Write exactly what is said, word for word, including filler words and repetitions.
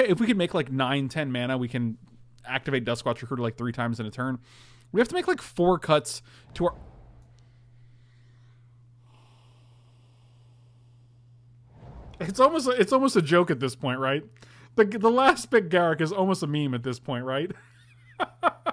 get, if we could make like nine, ten mana, we can activate Duskwatch Recruiter like three times in a turn. We have to make like four cuts to our... It's almost it's almost a joke at this point, right? The the last pick Garrick is almost a meme at this point, right?